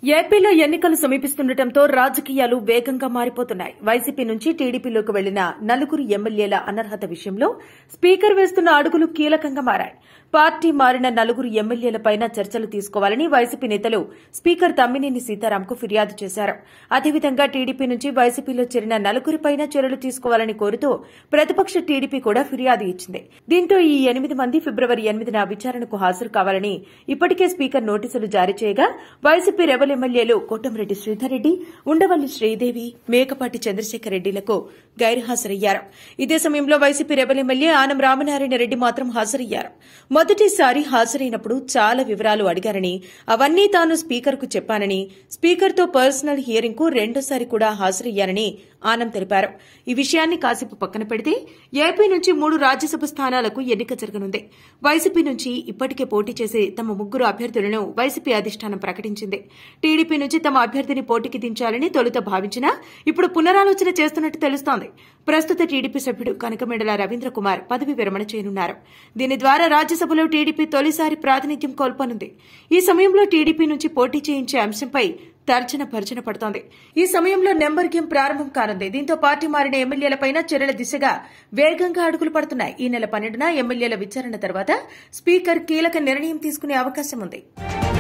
ఏపీలో ఎన్నికలు సమీపిస్తుండటంతో రాజకీయాలు వేగంగా మారిపోతున్నాయి. వైసీపీ నుంచి టీడీపీలోకి వెళ్లిన నలుగురు ఎమ్మెల్యేల అనర్హత విషయంలో స్పీకర్ వేస్తున్న అడుగులు కీలకంగా మారాయి. పార్టీ మారిన నలుగురు ఎమ్మెల్యేలపైన చర్చలు తీసుకోవాలని వైసీపీ నేతలు స్పీకర్ తమ్మినేని సీతారాంకు ఫిర్యాదు చేశారు. అదేవిధంగా టీడీపీ నుంచి వైసీపీలో చేరిన నలుగురిపైన చర్యలు తీసుకోవాలని కోరుతూ ప్రతిపక్ష టీడీపీ కూడా ఫిర్యాదు ఇచ్చింది. దీంతో ఈ 8 మంది ఫిబ్రవరి 8న విచారణకు హాజరు కావాలని ఇప్పటికే స్పీకర్ నోటీసులు జారీ చేయగా వైసీపీ రెబల్ ఎమ్మెల్యేలు కోటంరెడ్డి శ్రీధర్ రెడ్డి, ఉండవల్లి శ్రీదేవి, మేకపాటి చంద్రశేఖర్ రెడ్డిలకు గైర్హాజరయ్యారు. ఇదే సమయంలో Y C P rebel M L A Anam Ramanarayana Reddy మాత్రం హాజరయ్యారు. మొదటిసారి హాజరైనప్పుడు చాలా వివరాలు అడిగారని, అవన్నీ తాను స్పీకర్కు చెప్పానని, స్పీకర్తో పర్సనల్ హియరింగ్ కు రెండోసారి కూడా హాజరయ్యారని ఆనం తెలిపారు. ఈ విషయాన్ని కాసేపు పక్కన పెడితే ఏపీ నుంచి 3 రాజ్యసభ స్థానాలకు ఎన్నిక జరగనుంది. వైసీపీ నుంచి ఇప్పటికే పోటీ చేసే తమ 3 అభ్యర్థులను వైసీపీ అధిష్టానం ప్రకటించింది. టీడీపీ నుంచి తమ అభ్యర్థిని పోటీకి దించాలని తొలుత భావించినా ఇప్పుడు పునరాలోచన చేస్తున్నట్టు తెలుస్తోంది. ప్రస్తుత టీడీపీ సభ్యుడు కనకమేడల రవీంద్ర కుమార్ పదవి విరమణ చేయనున్నారు. దీని ద్వారా రాజ్యసభలో టీడీపీ తొలిసారి ప్రాతినిధ్యం కోల్పోనుంది. ఈ సమయంలో టీడీపీ నుంచి పోటీ చేయించే అంశంపై తర్జన పడుతోంది. ఈ సమయంలో నెంబర్ గేమ్ ప్రారంభం కానుంది. దీంతో పార్టీ మారిన ఎమ్మెల్యేలపైన చర్యల దిశగా వేగంగా అడుగులు పడుతున్నాయి. ఈ నెల 12న ఎమ్మెల్యేల విచారణ తర్వాత స్పీకర్ కీలక నిర్ణయం తీసుకునే అవకాశం ఉంది.